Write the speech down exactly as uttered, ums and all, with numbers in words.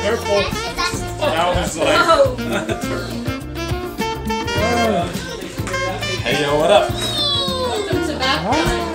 Careful. That was like. Hey yo, what up? Welcome to bath time.